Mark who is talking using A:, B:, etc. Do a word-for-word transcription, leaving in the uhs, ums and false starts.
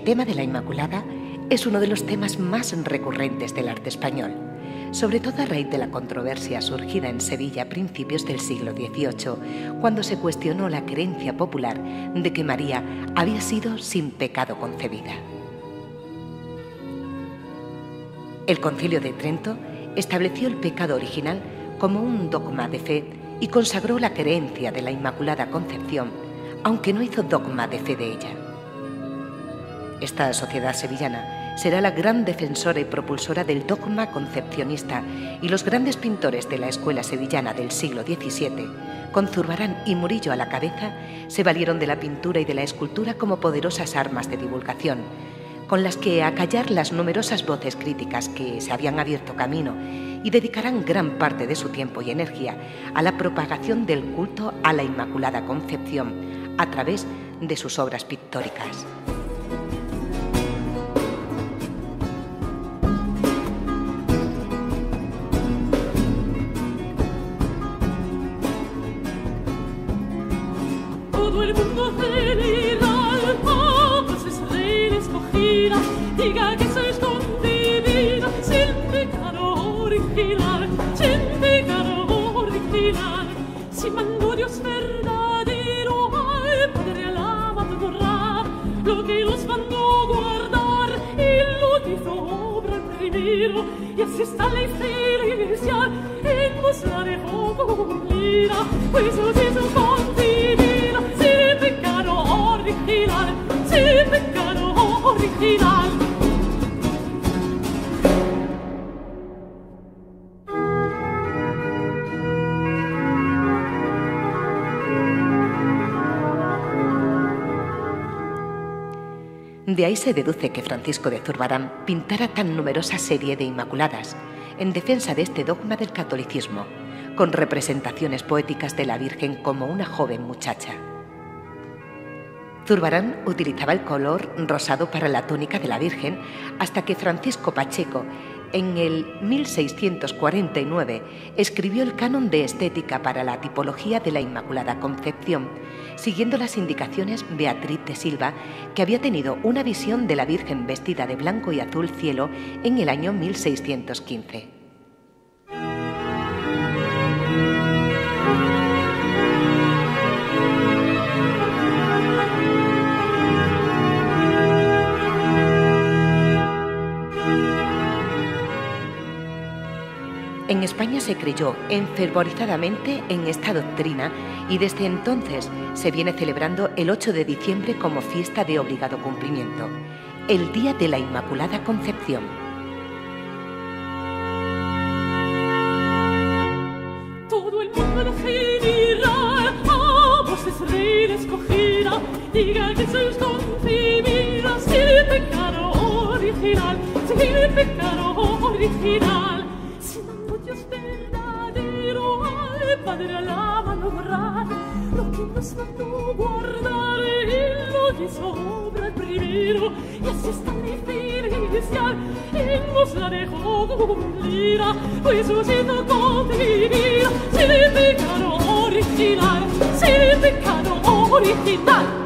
A: tema de la Inmaculada es uno de los temas más recurrentes del arte español, sobre todo a raíz de la controversia surgida en Sevilla a principios del siglo dieciocho, cuando se cuestionó la creencia popular de que María había sido sin pecado concebida. El Concilio de Trento estableció el pecado original como un dogma de fe y consagró la creencia de la Inmaculada Concepción, aunque no hizo dogma de fe de ella. Esta sociedad sevillana será la gran defensora y propulsora del dogma concepcionista, y los grandes pintores de la escuela sevillana del siglo diecisiete, con Zurbarán y Murillo a la cabeza, se valieron de la pintura y de la escultura como poderosas armas de divulgación, con las que acallar las numerosas voces críticas que se habían abierto camino, y dedicarán gran parte de su tiempo y energía a la propagación del culto a la Inmaculada Concepción a través de sus obras pictóricas.
B: Todo el mundo celebra, pues es rey escogida, diga que sois concebida sin pecado original, sin pecado original. Si mandó Dios verdadero al Padre alabado borrar lo que los mandó guardar y lo hizo obra primero, y así está la iglesia en vos la dejó cumplida, pues os hizo concebida sin pecado original, sin pecado original.
A: De ahí se deduce que Francisco de Zurbarán pintara tan numerosa serie de Inmaculadas en defensa de este dogma del catolicismo, con representaciones poéticas de la Virgen como una joven muchacha. Zurbarán utilizaba el color rosado para la túnica de la Virgen hasta que Francisco Pacheco, en el mil seiscientos cuarenta y nueve, escribió el Canon de Estética para la tipología de la Inmaculada Concepción, siguiendo las indicaciones Beatriz de Silva, que había tenido una visión de la Virgen vestida de blanco y azul cielo en el año mil seiscientos quince. En España se creyó enfervorizadamente en esta doctrina y desde entonces se viene celebrando el ocho de diciembre como fiesta de obligado cumplimiento, el Día de la Inmaculada Concepción.
B: Todo el mundo lo general, a vos es rey escogida, diga que sois concebida sin pecado original, sin pecado original. Dios verdadero al Padre alabado borrar lo que nos mandó guardar y lo hizo obra primero, y así está la iglesia en vos la dejó cumplida, pues os hizo concebida sin pecado original, sin pecado original.